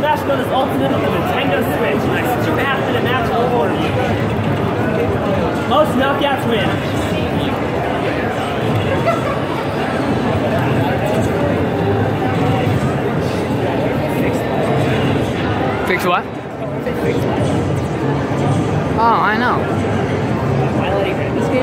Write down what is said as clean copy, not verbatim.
Smash Bros. Ultimate on the Nintendo Switch, and I set you half in a natural order. Most knockouts win. Fix what? Oh, I know. This game